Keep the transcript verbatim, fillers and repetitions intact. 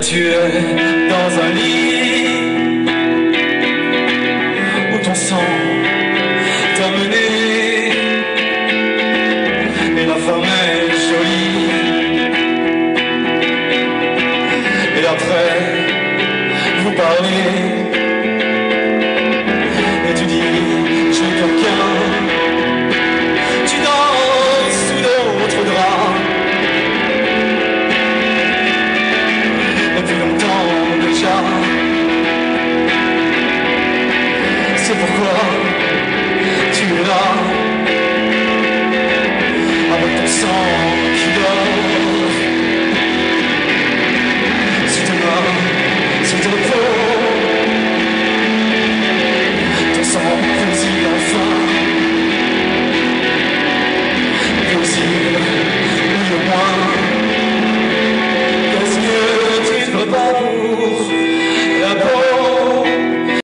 tu es dans un lit où ton sang t'a mené, et la femme est jolie, et après vous parlez